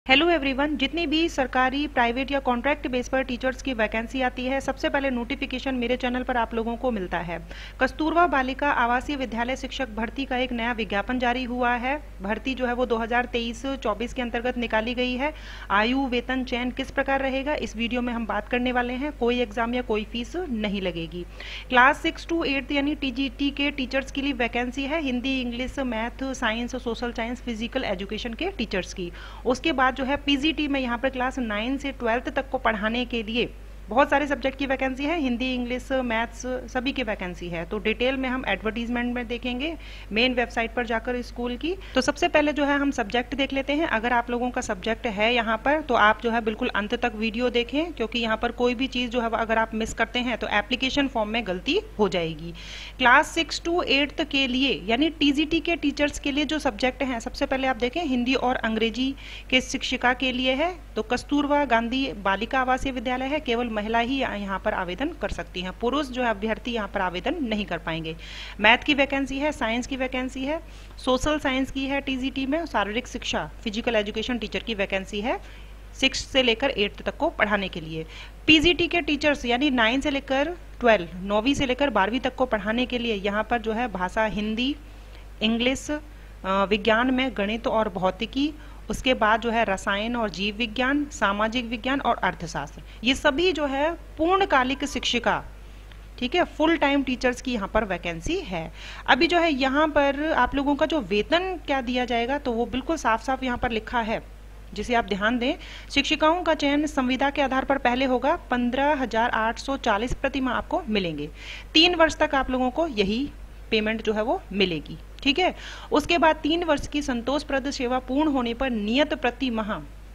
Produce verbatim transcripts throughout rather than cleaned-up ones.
Hello everyone, जितनी भी सरकारी, प्राइवेट या कॉन्ट्रैक्ट बेस पर टीचर्स की वैकेंसी आती है, सबसे पहले नोटिफिकेशन मेरे चैनल पर आप लोगों को मिलता है। कस्तूरबा बालिका आवासीय विद्यालय शिक्षक भर्ती का एक नया विज्ञापन जारी हुआ है। भर्ती जो है वो दो हज़ार तेईस चौबीस के अंतर्गत निकाली गई है। आयु, वेतन, चयन किस प्रकार रहेगा, इस वीडियो में हम बात करने वाले हैं। कोई एग्जाम या कोई फीस नहीं लगेगी। क्लास सिक्स टू एट्थ यानी टीजीटी के टीचर्स के लिए वैकेंसी है, Hindi, English, math, science, social science, physical education के टीचर्स की। उसके बाद जो है पीजीटी में यहाँ पर क्लास नाइन से ट्वेल्थ तक को पढ़ाने के लिए बहुत सारे सब्जेक्ट की वैकेंसी है, हिंदी, इंग्लिश, मैथ्स सभी की वैकेंसी है। तो डिटेल में हम एडवर्टीजमेंट में देखेंगे, मेन वेबसाइट पर जाकर स्कूल की। तो सबसे पहले जो है हम सब्जेक्ट देख लेते हैं। अगर आप लोगों का सब्जेक्ट है यहाँ पर तो आप जो है बिल्कुल अंत तक वीडियो देखें, क्योंकि यहाँ पर कोई भी चीज़ जो है अगर आप मिस करते हैं तो एप्लीकेशन फॉर्म में गलती हो जाएगी। क्लास सिक्स टू एट्थ के लिए यानी टीजीटी के टीचर्स के लिए जो सब्जेक्ट हैं, सबसे पहले आप देखें हिंदी और अंग्रेजी के शिक्षिका के लिए है। तो कस्तूरबा गांधी बालिका आवासीय विद्यालय है, केवल महिला ही यहाँ पर आवेदन कर सकती हैं, पुरुष जो है अभ्यर्थी यहाँ पर आवेदन नहीं कर पाएंगे। मैथ की वैकेंसी है, साइंस की वैकेंसी है, सोशल साइंस की है टीजीटी में, शारीरिक शिक्षा फिजिकल एजुकेशन टीचर की वैकेंसी है सिक्स से लेकर एट्थ तक को पढ़ाने के लिए। पीजीटी के टीचर्स यानी नाइन से लेकर ट्वेल्व नौवीं से लेकर बारहवीं तक को पढ़ाने के लिए यहाँ पर जो है भाषा हिंदी, इंग्लिश, विज्ञान में गणित और भौतिकी, उसके बाद जो है रसायन और जीव विज्ञान, सामाजिक विज्ञान और अर्थशास्त्र, ये सभी जो है पूर्णकालिक शिक्षिका, ठीक है, फुल टाइम टीचर्स की यहाँ पर वैकेंसी है। अभी जो है यहाँ पर आप लोगों का जो वेतन क्या दिया जाएगा तो वो बिल्कुल साफ साफ यहाँ पर लिखा है, जिसे आप ध्यान दें। शिक्षिकाओं का चयन संविदा के आधार पर पहले होगा, पंद्रह हजार आठ सौ चालीस प्रति माह आपको मिलेंगे। तीन वर्ष तक आप लोगों को यही पेमेंट जो है वो मिलेगी, ठीक है। उसके बाद तीन वर्ष की संतोषप्रद सेवा पूर्ण होने पर नियत प्रति माह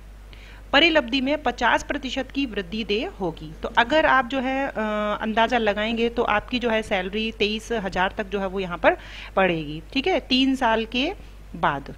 परिलब्धि में पचास प्रतिशत की वृद्धि देय होगी। तो अगर आप जो है आ, अंदाजा लगाएंगे तो आपकी जो है सैलरी तेईस हजार तक जो है वो यहाँ पर पड़ेगी, ठीक है, तीन साल के बाद।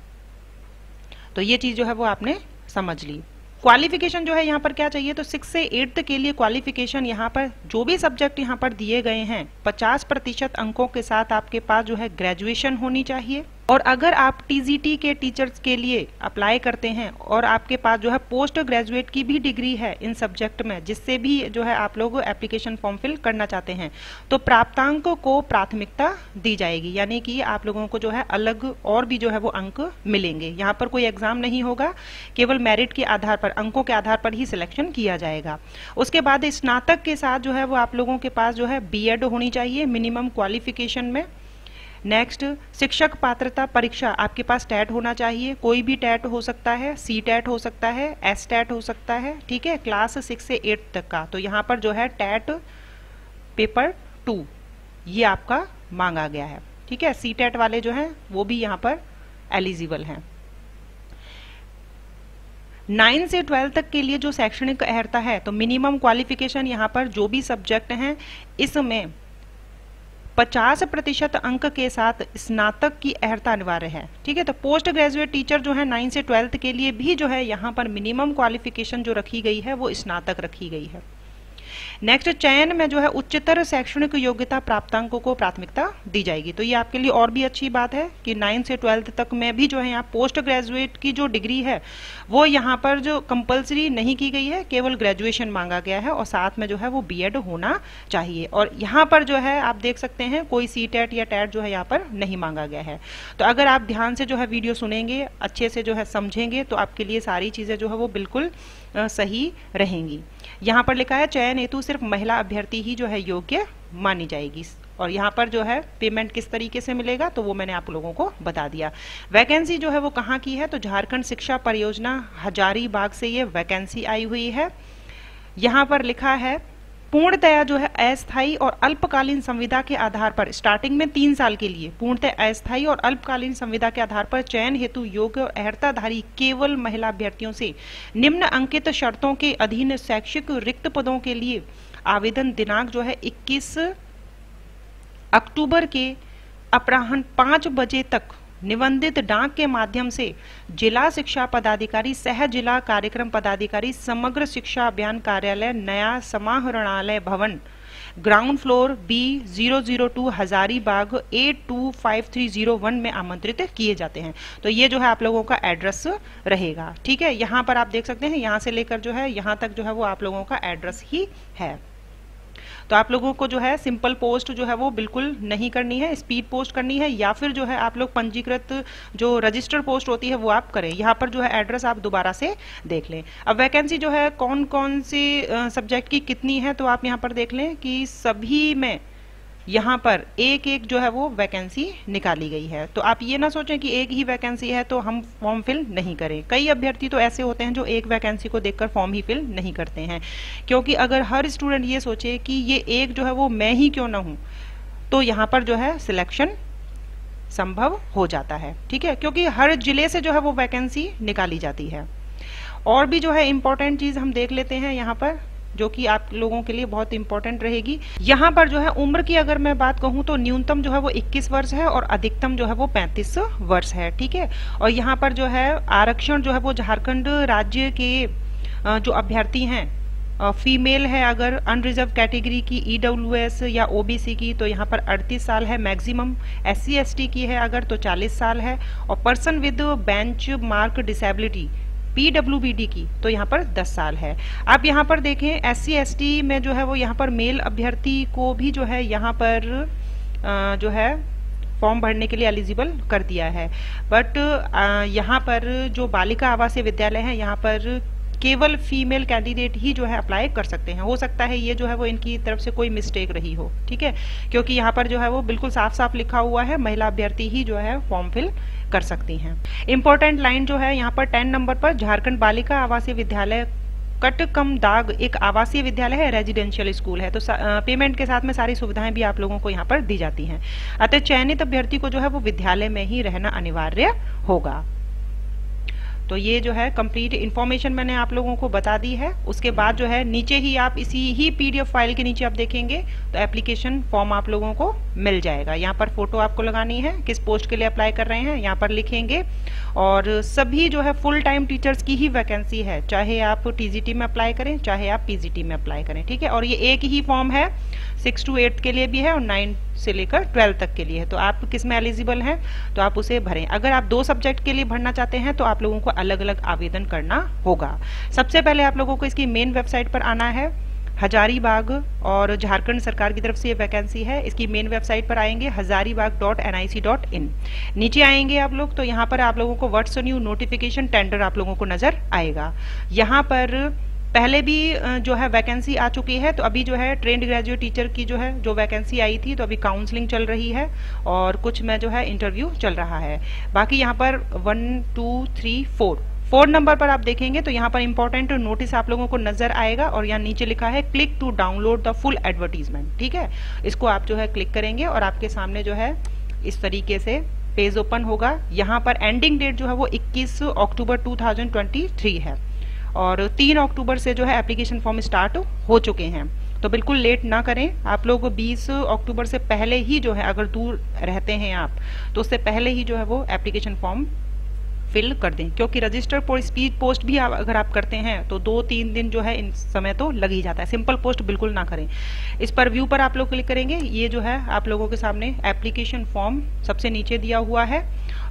तो ये चीज जो है वो आपने समझ ली। क्वालिफिकेशन जो है यहाँ पर क्या चाहिए, तो सिक्स से एट्थ के लिए क्वालिफिकेशन यहाँ पर जो भी सब्जेक्ट यहाँ पर दिए गए हैं पचास प्रतिशत अंकों के साथ आपके पास जो है ग्रेजुएशन होनी चाहिए। और अगर आप टीजीटी के टीचर्स के लिए अप्लाई करते हैं और आपके पास जो है पोस्ट ग्रेजुएट की भी डिग्री है इन सब्जेक्ट में, जिससे भी जो है आप लोग एप्लीकेशन फॉर्म फिल करना चाहते हैं, तो प्राप्तांक को प्राथमिकता दी जाएगी, यानी कि आप लोगों को जो है अलग और भी जो है वो अंक मिलेंगे। यहाँ पर कोई एग्जाम नहीं होगा, केवल मेरिट के आधार पर, अंकों के आधार पर ही सिलेक्शन किया जाएगा। उसके बाद स्नातक के साथ जो है वो आप लोगों के पास जो है बीएड होनी चाहिए मिनिमम क्वालिफिकेशन में। नेक्स्ट, शिक्षक पात्रता परीक्षा आपके पास टैट होना चाहिए, कोई भी टैट हो सकता है, सी टैट हो सकता है, एस टैट हो सकता है, ठीक है, क्लास सिक्स से एट तक का। तो यहाँ पर जो है टैट पेपर टू ये आपका मांगा गया है, ठीक है। सी टैट वाले जो हैं वो भी यहाँ पर एलिजिबल हैं। नाइन से ट्वेल्थ तक के लिए जो शैक्षणिक अर्हता है, तो मिनिमम क्वालिफिकेशन यहाँ पर जो भी सब्जेक्ट हैं इसमें पचास प्रतिशत अंक के साथ स्नातक की अर्हता अनिवार्य है, ठीक है। तो पोस्ट ग्रेजुएट टीचर जो है नाइन से ट्वेल्थ के लिए भी जो है यहाँ पर मिनिमम क्वालिफिकेशन जो रखी गई है वो स्नातक रखी गई है। नेक्स्ट, चयन में जो है उच्चतर शैक्षणिक योग्यता प्राप्तांकों को प्राथमिकता दी जाएगी। तो ये आपके लिए और भी अच्छी बात है कि नाइन से ट्वेल्थ तक में भी जो है यहाँ पोस्ट ग्रेजुएट की जो डिग्री है वो यहाँ पर जो कंपलसरी नहीं की गई है, केवल ग्रेजुएशन मांगा गया है और साथ में जो है वो बीएड होना चाहिए। और यहाँ पर जो है आप देख सकते हैं कोई सी टैट या टैट जो है यहाँ पर नहीं मांगा गया है। तो अगर आप ध्यान से जो है वीडियो सुनेंगे, अच्छे से जो है समझेंगे, तो आपके लिए सारी चीजें जो है वो बिल्कुल सही रहेंगी। यहाँ पर लिखा है चयन हेतु सिर्फ महिला अभ्यर्थी ही जो है योग्य मानी जाएगी। और यहाँ पर जो है पेमेंट किस तरीके से मिलेगा तो वो मैंने आप लोगों को बता दिया। वैकेंसी जो है वो कहाँ की है, तो झारखंड शिक्षा परियोजना हजारीबाग से ये वैकेंसी आई हुई है। यहाँ पर लिखा है पूर्णतया जो है अस्थायी और अल्पकालीन संविदा के आधार पर, स्टार्टिंग में तीन साल के लिए पूर्णतः अस्थायी और अल्पकालीन संविदा के आधार पर चयन हेतु योग्य और अर्हताधारी केवल महिला अभ्यर्थियों से निम्न अंकित शर्तों के अधीन शैक्षिक रिक्त पदों के लिए आवेदन दिनांक जो है इक्कीस अक्टूबर के अपराह्न पाँच बजे तक निबंधित डाक के माध्यम से जिला शिक्षा पदाधिकारी, सह जिला कार्यक्रम पदाधिकारी, समग्र शिक्षा अभियान कार्यालय, नया समाहरणालय भवन, ground floor B zero zero two Hazaribagh eight two five three zero one में आमंत्रित किए जाते हैं। तो ये जो है आप लोगों का एड्रेस रहेगा। ठीक है, यहाँ पर आप देख सकते हैं, यहाँ से लेकर जो है यहाँ तक जो है वो आप लोगों का एड्रेस ही है। तो आप लोगों को जो है सिंपल पोस्ट जो है वो बिल्कुल नहीं करनी है, स्पीड पोस्ट करनी है, या फिर जो है आप लोग पंजीकृत जो रजिस्टर्ड पोस्ट होती है वो आप करें। यहाँ पर जो है एड्रेस आप दोबारा से देख लें। अब वैकेंसी जो है कौन कौन सी सब्जेक्ट की कितनी है, तो आप यहाँ पर देख लें कि सभी में यहाँ पर एक एक जो है वो वैकेंसी निकाली गई है। तो आप ये ना सोचें कि एक ही वैकेंसी है तो हम फॉर्म फिल नहीं करें। कई अभ्यर्थी तो ऐसे होते हैं जो एक वैकेंसी को देखकर फॉर्म ही फिल नहीं करते हैं, क्योंकि अगर हर स्टूडेंट ये सोचे कि ये एक जो है वो मैं ही क्यों ना हूँ, तो यहाँ पर जो है सिलेक्शन संभव हो जाता है। ठीक है, क्योंकि हर जिले से जो है वो वैकेंसी निकाली जाती है। और भी जो है इम्पोर्टेंट चीज हम देख लेते हैं यहाँ पर, जो कि आप लोगों के लिए बहुत इंपॉर्टेंट रहेगी। यहाँ पर जो है उम्र की अगर मैं बात कहूँ तो न्यूनतम जो है वो इक्कीस वर्ष है और अधिकतम जो है वो पैंतीस वर्ष है। ठीक है, और यहाँ पर जो है आरक्षण जो है वो झारखंड राज्य के जो अभ्यर्थी हैं, फीमेल है अगर अनरिजर्व कैटेगरी की, ईडब्ल्यूएस या ओबीसी की, तो यहाँ पर अड़तीस साल है मैक्सिमम। एससी एसटी की है अगर तो चालीस साल है, और person with benchmark disability PWBD की तो यहाँ पर दस साल है। आप यहाँ पर देखें एससी एसटी में जो है वो यहाँ पर मेल अभ्यर्थी को भी जो है यहाँ पर आ, जो है फॉर्म भरने के लिए एलिजिबल कर दिया है। बट यहाँ पर जो बालिका आवासीय विद्यालय है यहाँ पर केवल फीमेल कैंडिडेट ही जो है अप्लाई कर सकते हैं। हो सकता है ये जो है वो इनकी तरफ से कोई मिस्टेक रही हो। ठीक है, क्योंकि यहाँ पर जो है वो बिल्कुल साफ साफ लिखा हुआ है महिला अभ्यर्थी ही जो है फॉर्म फिल कर सकती हैं। इंपॉर्टेंट लाइन जो है यहाँ पर टेन नंबर पर, झारखंड बालिका आवासीय विद्यालय कटकमदाग एक आवासीय विद्यालय है, रेजिडेंशियल स्कूल है। तो पेमेंट के साथ में सारी सुविधाएं भी आप लोगों को यहाँ पर दी जाती हैं। अतः चयनित अभ्यर्थी को जो है वो विद्यालय में ही रहना अनिवार्य होगा। तो ये जो है कंप्लीट इन्फॉर्मेशन मैंने आप लोगों को बता दी है। उसके बाद जो है नीचे ही आप इसी ही पीडीएफ फाइल के नीचे आप देखेंगे तो एप्लीकेशन फॉर्म आप लोगों को मिल जाएगा। यहाँ पर फोटो आपको लगानी है, किस पोस्ट के लिए अप्लाई कर रहे हैं यहाँ पर लिखेंगे। और सभी जो है फुल टाइम टीचर्स की ही वैकेंसी है, चाहे आप टीजीटी में अप्लाई करें चाहे आप पीजीटी में अप्लाई करें। ठीक है, और ये एक ही फॉर्म है, सिक्स टू एट्थ के लिए भी है और नाइन से लेकर ट्वेल्थ तक के लिए है। तो आप किस में एलिजिबल हैं तो आप उसे भरें। अगर आप दो सब्जेक्ट के लिए भरना चाहते हैं तो आप लोगों को अलग अलग आवेदन करना होगा। सबसे पहले आप लोगों को इसकी मेन वेबसाइट पर आना है। हजारीबाग और झारखंड सरकार की तरफ से ये वैकेंसी है। इसकी मेन वेबसाइट पर आएंगे Hazaribagh dot N I C dot in. नीचे आएंगे आप लोग तो यहाँ पर आप लोगों को व्हाट्स न्यू नोटिफिकेशन टेंडर आप लोगों को नजर आएगा। यहाँ पर पहले भी जो है वैकेंसी आ चुकी है, तो अभी जो है ट्रेंड ग्रेजुएट टीचर की जो है जो वैकेंसी आई थी तो अभी काउंसलिंग चल रही है और कुछ में जो है इंटरव्यू चल रहा है। बाकी यहाँ पर one two three four four number पर आप देखेंगे तो यहाँ पर इंपॉर्टेंट नोटिस आप लोगों को नजर आएगा और यहाँ नीचे लिखा है click to download the full advertisement. ठीक है, इसको आप जो है क्लिक करेंगे और आपके सामने जो है इस तरीके से पेज ओपन होगा। यहाँ पर एंडिंग डेट जो है वो इक्कीस October two thousand twenty three है और तीन अक्टूबर से जो है एप्लीकेशन फॉर्म स्टार्ट हो चुके हैं। तो बिल्कुल लेट ना करें आप लोग। बीस अक्टूबर से पहले ही जो है, अगर दूर रहते हैं आप तो उससे पहले ही जो है वो एप्लीकेशन फॉर्म फिल कर दें, क्योंकि रजिस्टर फॉर स्पीड पोस्ट भी आप अगर आप करते हैं तो दो तीन दिन जो है इन समय तो लग ही जाता है। सिंपल पोस्ट बिल्कुल ना करें। इस पर व्यू पर आप लोग क्लिक करेंगे। ये जो है आप लोगों के सामने एप्लीकेशन फॉर्म सबसे नीचे दिया हुआ है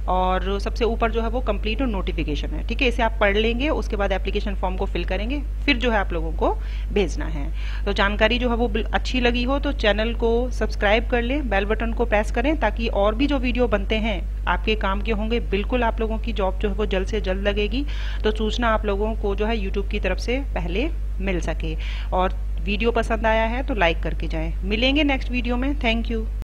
और सबसे ऊपर जो है वो कंप्लीट नोटिफिकेशन है। ठीक है, इसे आप पढ़ लेंगे, उसके बाद एप्लीकेशन फॉर्म को फिल करेंगे, फिर जो है आप लोगों को भेजना है। तो जानकारी जो है वो अच्छी लगी हो तो चैनल को सब्सक्राइब कर लें, बेल बटन को प्रेस करें ताकि और भी जो वीडियो बनते हैं आपके काम के होंगे। बिल्कुल आप लोगों की जॉब जो है वो जल्द से जल्द लगेगी, तो सूचना आप लोगों को जो है यूट्यूब की तरफ से पहले मिल सके। और वीडियो पसंद आया है तो लाइक करके जाएं। मिलेंगे नेक्स्ट वीडियो में। Thank you.